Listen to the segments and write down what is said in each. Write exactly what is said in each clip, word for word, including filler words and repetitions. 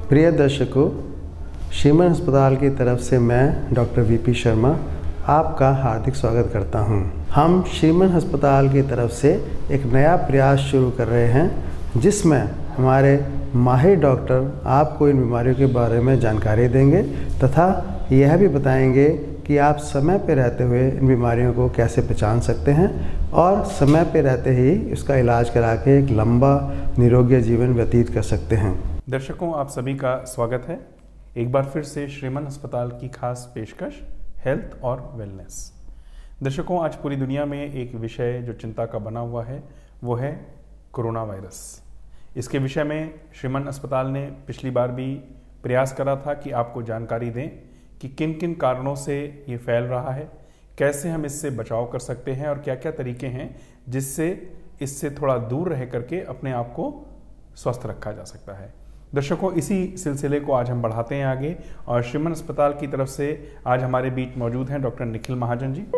प्रिय दर्शकों, श्रीमन अस्पताल की तरफ से मैं डॉक्टर वीपी शर्मा आपका हार्दिक स्वागत करता हूं। हम श्रीमन अस्पताल की तरफ से एक नया प्रयास शुरू कर रहे हैं जिसमें हमारे माहिर डॉक्टर आपको इन बीमारियों के बारे में जानकारी देंगे तथा यह भी बताएंगे कि आप समय पर रहते हुए इन बीमारियों को कैसे पहचान सकते हैं और समय पर रहते ही इसका इलाज करा के एक लंबा निरोगी जीवन व्यतीत कर सकते हैं। दर्शकों, आप सभी का स्वागत है एक बार फिर से श्रीमन अस्पताल की खास पेशकश हेल्थ और वेलनेस। दर्शकों, आज पूरी दुनिया में एक विषय जो चिंता का बना हुआ है वो है कोरोना वायरस। इसके विषय में श्रीमन अस्पताल ने पिछली बार भी प्रयास करा था कि आपको जानकारी दें कि किन किन कारणों से ये फैल रहा है, कैसे हम इससे बचाव कर सकते हैं और क्या क्या तरीके हैं जिससे इससे थोड़ा दूर रह करके अपने आप को स्वस्थ रखा जा सकता है। दर्शकों, इसी सिलसिले को आज हम बढ़ाते हैं आगे और श्रीमन अस्पताल की तरफ से आज हमारे बीच मौजूद हैं डॉक्टर निखिल महाजन जी।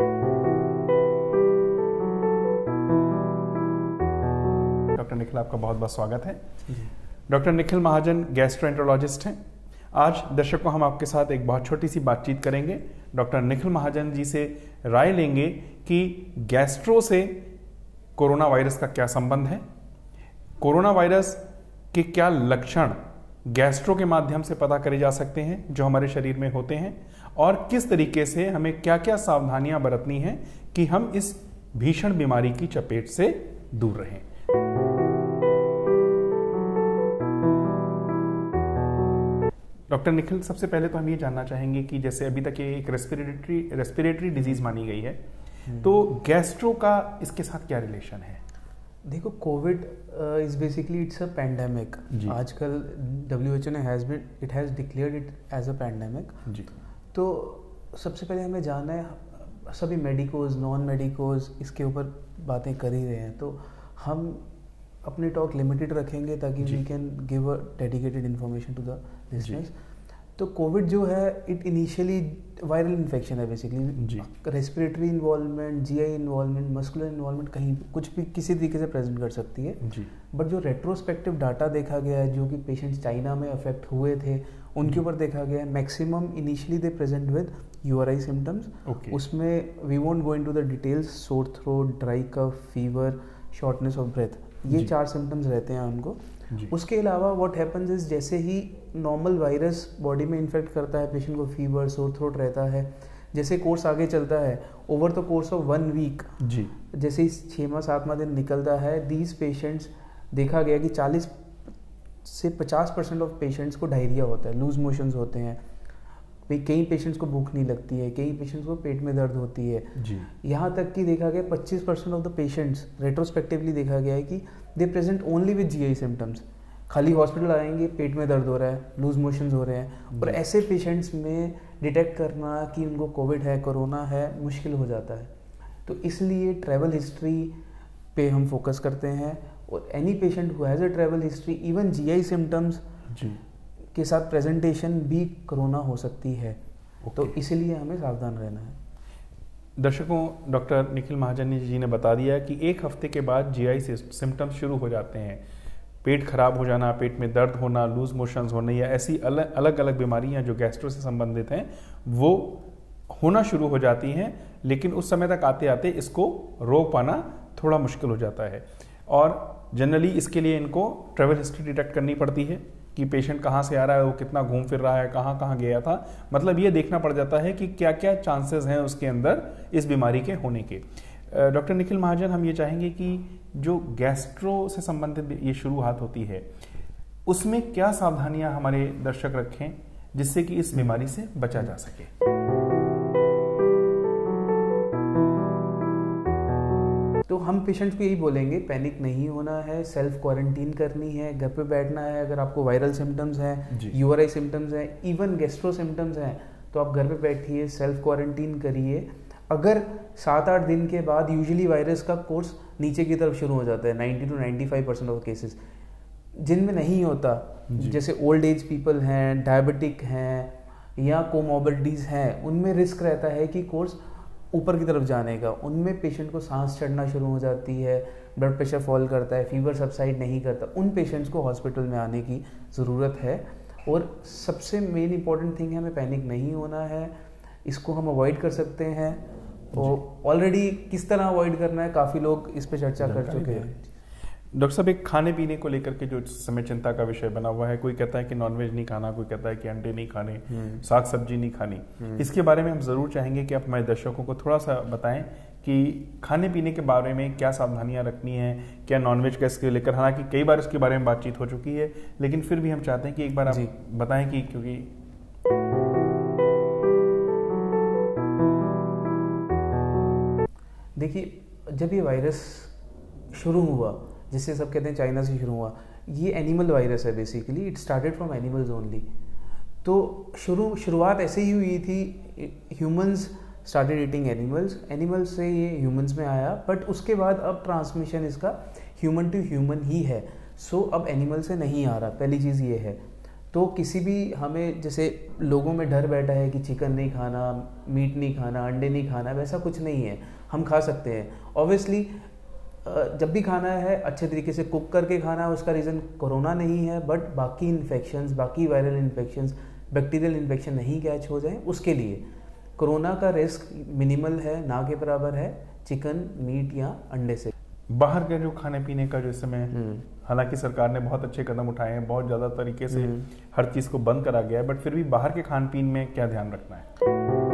डॉक्टर निखिल, आपका बहुत बहुत स्वागत है। डॉक्टर निखिल महाजन गैस्ट्रोएंटरोलॉजिस्ट हैं। आज दर्शकों, हम आपके साथ एक बहुत छोटी सी बातचीत करेंगे। डॉक्टर निखिल महाजन जी से राय लेंगे कि गैस्ट्रो से कोरोना वायरस का क्या संबंध है, कोरोना वायरस के क्या लक्षण गैस्ट्रो के माध्यम से पता करे जा सकते हैं जो हमारे शरीर में होते हैं, और किस तरीके से हमें क्या क्या सावधानियां बरतनी हैं कि हम इस भीषण बीमारी की चपेट से दूर रहें। डॉक्टर निखिल, सबसे पहले तो हम ये जानना चाहेंगे कि जैसे अभी तक ये एक रेस्पिरेटरी रेस्पिरेटरी डिजीज मानी गई है, तो गैस्ट्रो का इसके साथ क्या रिलेशन है? देखो, COVID is basically it's a pandemic. आजकल डब्ल्यू एच ओ ने has been it has declared it as a pandemic. जी। तो सबसे पहले हमें जानना है, सभी मेडिकोज नॉन मेडिकोज इसके ऊपर बातें कर ही रहे हैं, तो हम अपनी टॉक लिमिटेड रखेंगे ताकि we can give a dedicated information to the listeners. तो कोविड जो है इट इनिशियली वायरल इन्फेक्शन है basically. Respiratory involvement, GI involvement, muscular involvement कहीं कुछ भी किसी तरीके से प्रेजेंट कर सकती है। बट जो रेट्रोस्पेक्टिव डाटा देखा गया है, जो कि पेशेंट्स चाइना में अफेक्ट हुए थे उनके ऊपर देखा गया है, maximum initially they present with URI symptoms. उसमें we won't go into the details, sore throat, dry cough, fever, shortness of breath, ये चार सिम्टम्स रहते हैं उनको। उसके अलावा व्हाट हैपेंस इज, जैसे ही नॉर्मल वायरस बॉडी में इन्फेक्ट करता है पेशेंट को, फीवर, सोर थ्रोट रहता है, जैसे कोर्स आगे चलता है over the course of one week, जी जैसे ही छः सातवां दिन निकलता है, दीज पेशेंट्स देखा गया कि चालीस से पचास परसेंट ऑफ पेशेंट्स को डायरिया होता है, लूज मोशंस होते हैं, कई पेशेंट्स को भूख नहीं लगती है, कई पेशेंट्स को पेट में दर्द होती है। जी। यहाँ तक कि देखा गया पच्चीस percent of the patients retrospectively देखा गया है कि they present only with GI symptoms. खाली हॉस्पिटल आएंगे, पेट में दर्द हो रहा है, लूज मोशंस हो रहे हैं, और ऐसे पेशेंट्स में डिटेक्ट करना कि उनको कोविड है, कोरोना है, मुश्किल हो जाता है। तो इसलिए ट्रैवल हिस्ट्री पे हम फोकस करते हैं, और any patient who has a travel history, even GI symptoms के साथ प्रेजेंटेशन भी कोरोना हो सकती है। तो इसलिए हमें सावधान रहना है। दर्शकों, डॉक्टर निखिल महाजन जी ने बता दिया कि एक हफ्ते के बाद जीआई से सिम्टम्स शुरू हो जाते हैं, पेट खराब हो जाना, पेट में दर्द होना, लूज मोशंस होना, या ऐसी अलग अलग अलग बीमारियां जो गैस्ट्रो से संबंधित हैं वो होना शुरू हो जाती हैं, लेकिन उस समय तक आते आते इसको रोक पाना थोड़ा मुश्किल हो जाता है। और जनरली इसके लिए इनको ट्रैवल हिस्ट्री डिटेक्ट करनी पड़ती है कि पेशेंट कहाँ से आ रहा है, वो कितना घूम फिर रहा है, कहाँ कहाँ गया था, मतलब ये देखना पड़ जाता है कि क्या क्या चांसेस हैं उसके अंदर इस बीमारी के होने के। डॉक्टर निखिल महाजन, हम ये चाहेंगे कि जो गैस्ट्रो से संबंधित ये शुरुआत होती है उसमें क्या सावधानियां हमारे दर्शक रखें जिससे कि इस बीमारी से बचा जा सके? तो हम पेशेंट्स को यही बोलेंगे, पैनिक नहीं होना है, सेल्फ क्वारंटीन करनी है, घर पे बैठना है। अगर आपको वायरल सिम्टम्स हैं, यूआरआई सिम्टम्स हैं, इवन गैस्ट्रो सिम्टम्स हैं, तो आप घर पे बैठिए, सेल्फ क्वारंटीन करिए। अगर सात आठ दिन के बाद यूजुअली वायरस का कोर्स नीचे की तरफ शुरू हो जाता है, ninety two ninety five percent of cases. जिनमें नहीं होता, जैसे ओल्ड एज पीपल हैं, डायबिटिक हैं, या कोमॉर्बिडिटीज हैं, उनमें रिस्क रहता है कि कोर्स ऊपर की तरफ जाने का। उनमें पेशेंट को सांस चढ़ना शुरू हो जाती है, ब्लड प्रेशर फॉल करता है, फीवर सबसाइड नहीं करता। उन पेशेंट्स को हॉस्पिटल में आने की ज़रूरत है। और सबसे मेन इंपॉर्टेंट थिंग है हमें पैनिक नहीं होना है, इसको हम अवॉइड कर सकते हैं। और ऑलरेडी किस तरह अवॉइड करना है काफ़ी लोग इस पे चर्चा कर चुके हैं। डॉक्टर साहब, एक खाने पीने को लेकर के जो समय चिंता का विषय बना हुआ है, कोई कहता है कि नॉनवेज नहीं खाना, कोई कहता है कि अंडे नहीं खाने, साग सब्जी नहीं खानी, इसके बारे में हम ज़रूर चाहेंगे कि आप हमारे दर्शकों को थोड़ा सा बताएं कि खाने पीने के बारे में क्या सावधानियां रखनी है, क्या नॉनवेज का इसके लेकर, हालांकि कई बार इसके बारे में बातचीत हो चुकी है, लेकिन फिर भी हम चाहते हैं कि एक बार आप बताएं कि क्योंकि देखिए, जब ये वायरस शुरू हुआ, जिससे सब कहते हैं चाइना से शुरू हुआ, ये एनिमल वायरस है basically, it started from animals only. तो शुरू शुरुआत ऐसे ही हुई थी, humans started eating animals, animals से ये ह्यूमंस में आया, बट उसके बाद अब ट्रांसमिशन इसका ह्यूमन टू ह्यूमन ही है। सो अब एनिमल से नहीं आ रहा, पहली चीज़ ये है। तो किसी भी हमें, जैसे लोगों में डर बैठा है कि चिकन नहीं खाना, मीट नहीं खाना, अंडे नहीं खाना, वैसा कुछ नहीं है, हम खा सकते हैं। ऑब्वियसली जब भी खाना है अच्छे तरीके से कुक करके खाना है, उसका रीज़न कोरोना नहीं है, बट बाकी इन्फेक्शंस, बाकी वायरल इन्फेक्शंस, बैक्टीरियल इन्फेक्शन नहीं कैच हो जाए, उसके लिए कोरोना का रिस्क मिनिमल है, ना के बराबर है चिकन, मीट या अंडे से। बाहर के जो खाने पीने का जो इस समय, हालांकि सरकार ने बहुत अच्छे कदम उठाए हैं, बहुत ज़्यादा तरीके से हर चीज़ को बंद करा गया है, बट फिर भी बाहर के खान पीन में क्या ध्यान रखना है?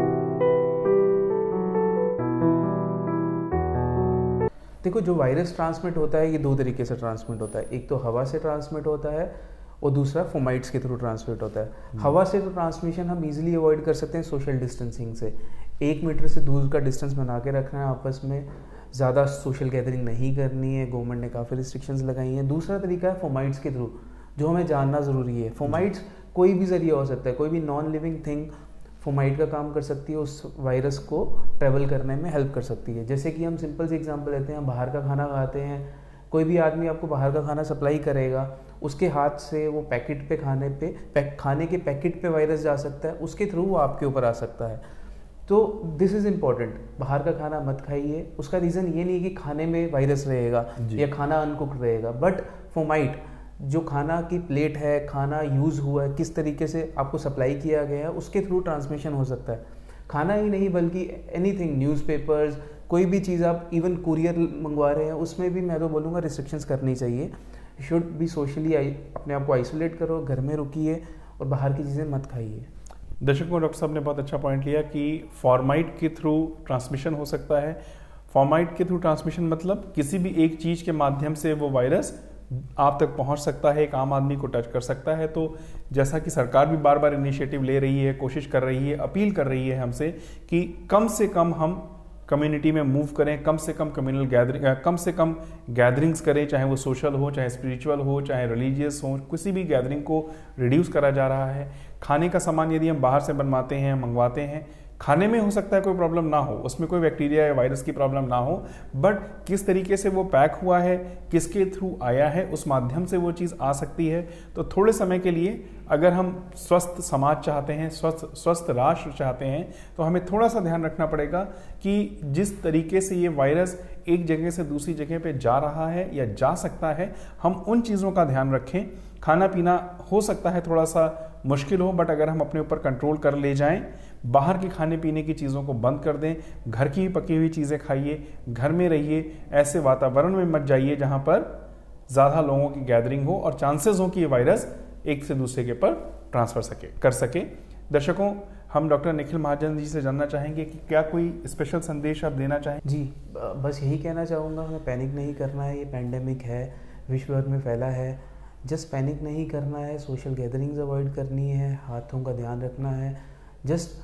देखो, जो वायरस ट्रांसमिट होता है ये दो तरीके से ट्रांसमिट होता है, एक तो हवा से ट्रांसमिट होता है और दूसरा फोमाइट्स के थ्रू ट्रांसमिट होता है। हवा से तो ट्रांसमिशन हम इजीली अवॉइड कर सकते हैं सोशल डिस्टेंसिंग से, एक मीटर से दूर का डिस्टेंस बना के रखना है आपस में, ज़्यादा सोशल गैदरिंग नहीं करनी है, गवर्नमेंट ने काफ़ी रिस्ट्रिक्शंस लगाई हैं। दूसरा तरीका है फोमाइट्स के थ्रू, जो हमें जानना ज़रूरी है। फोमाइट्स कोई भी ज़रिया हो सकता है, कोई भी नॉन लिविंग थिंग फोमाइट का काम कर सकती है, उस वायरस को ट्रैवल करने में हेल्प कर सकती है। जैसे कि हम सिंपल से एग्जांपल लेते हैं, हम बाहर का खाना खाते हैं, कोई भी आदमी आपको बाहर का खाना सप्लाई करेगा, उसके हाथ से वो पैकेट पे खाने पे पैक, खाने के पैकेट पे वायरस जा सकता है, उसके थ्रू वो आपके ऊपर आ सकता है। तो दिस इज़ इम्पॉर्टेंट, बाहर का खाना मत खाइए। उसका रीज़न ये नहीं कि खाने में वायरस रहेगा या खाना अनकुक्ड रहेगा, बट फोमाइट जो खाना की प्लेट है, खाना यूज़ हुआ है, किस तरीके से आपको सप्लाई किया गया है, उसके थ्रू ट्रांसमिशन हो सकता है। खाना ही नहीं बल्कि एनीथिंग, न्यूज़पेपर्स, कोई भी चीज़ आप इवन कुरियर मंगवा रहे हैं, उसमें भी मैं तो बोलूँगा रिस्ट्रिक्शंस करनी चाहिए। शुड बी सोशली, अपने आप को आइसोलेट करो, घर में रुकिए और बाहर की चीज़ें मत खाइए। दर्शकों, डॉक्टर साहब ने बहुत अच्छा पॉइंट लिया कि फॉर्माइट के थ्रू ट्रांसमिशन हो सकता है। फॉर्माइट के थ्रू ट्रांसमिशन मतलब किसी भी एक चीज़ के माध्यम से वो वायरस आप तक पहुंच सकता है, एक आम आदमी को टच कर सकता है। तो जैसा कि सरकार भी बार बार इनिशिएटिव ले रही है, कोशिश कर रही है, अपील कर रही है हमसे कि कम से कम हम कम्युनिटी में मूव करें, कम से कम कम्युनल गैदरिंग, कम से कम गैदरिंग्स करें, चाहे वो सोशल हो, चाहे स्पिरिचुअल हो, चाहे रिलीजियस हो, किसी भी गैदरिंग को रिड्यूस करा जा रहा है। खाने का सामान यदि हम बाहर से बनवाते हैं, मंगवाते हैं, खाने में हो सकता है कोई प्रॉब्लम ना हो, उसमें कोई बैक्टीरिया या वायरस की प्रॉब्लम ना हो, बट किस तरीके से वो पैक हुआ है, किसके थ्रू आया है, उस माध्यम से वो चीज़ आ सकती है। तो थोड़े समय के लिए अगर हम स्वस्थ समाज चाहते हैं, स्वस्थ स्वस्थ राष्ट्र चाहते हैं, तो हमें थोड़ा सा ध्यान रखना पड़ेगा कि जिस तरीके से ये वायरस एक जगह से दूसरी जगह पे जा रहा है या जा सकता है, हम उन चीज़ों का ध्यान रखें। खाना पीना हो सकता है थोड़ा सा मुश्किल हो, बट अगर हम अपने ऊपर कंट्रोल कर ले जाएं, बाहर के खाने पीने की चीज़ों को बंद कर दें, घर की पकी हुई चीज़ें खाइए, घर में रहिए, ऐसे वातावरण में मत जाइए जहां पर ज़्यादा लोगों की गैदरिंग हो और चांसेस हो कि ये वायरस एक से दूसरे के पर ट्रांसफर सके कर सके। दर्शकों, हम डॉक्टर निखिल महाजन जी से जानना चाहेंगे कि क्या कोई स्पेशल संदेश आप देना चाहें? जी, बस यही कहना चाहूँगा, हमें पैनिक नहीं करना है। ये पैंडेमिक है, विश्व भर में फैला है, जस्ट पैनिक नहीं करना है, सोशल गैदरिंग्स अवॉइड करनी है, हाथों का ध्यान रखना है, जस्ट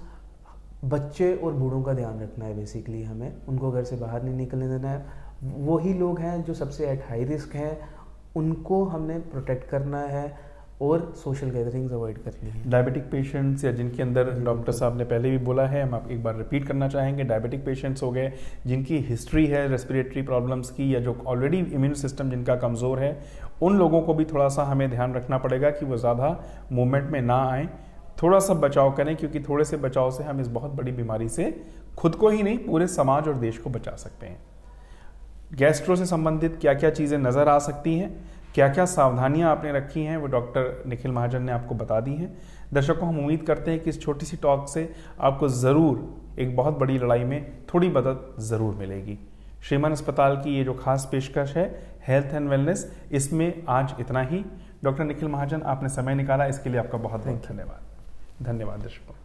बच्चे और बूढ़ों का ध्यान रखना है। बेसिकली हमें उनको घर से बाहर नहीं निकलने देना है। वही लोग हैं जो सबसे एट हाई रिस्क हैं, उनको हमने प्रोटेक्ट करना है और सोशल गैदरिंग्स अवॉइड करनी है। डायबिटिक पेशेंट्स या जिनके अंदर, डॉक्टर साहब ने पहले भी बोला है, हम आप एक बार रिपीट करना चाहेंगे, डायबिटिक पेशेंट्स हो गए, जिनकी हिस्ट्री है रेस्पिरेटरी प्रॉब्लम्स की या जो ऑलरेडी इम्यून सिस्टम जिनका कमज़ोर है, उन लोगों को भी थोड़ा सा हमें ध्यान रखना पड़ेगा कि वो ज़्यादा मूवमेंट में ना आए, थोड़ा सा बचाव करें, क्योंकि थोड़े से बचाव से हम इस बहुत बड़ी बीमारी से खुद को ही नहीं पूरे समाज और देश को बचा सकते हैं। गैस्ट्रो से संबंधित क्या क्या चीज़ें नज़र आ सकती हैं? क्या क्या सावधानियां आपने रखी हैं वो डॉक्टर निखिल महाजन ने आपको बता दी हैं। दर्शकों, हम उम्मीद करते हैं कि इस छोटी सी टॉक से आपको ज़रूर एक बहुत बड़ी लड़ाई में थोड़ी मदद ज़रूर मिलेगी। श्रीमान अस्पताल की ये जो खास पेशकश है हेल्थ एंड वेलनेस, इसमें आज इतना ही। डॉक्टर निखिल महाजन, आपने समय निकाला, इसके लिए आपका बहुत बहुत धन्यवाद। धन्यवाद दर्शकों।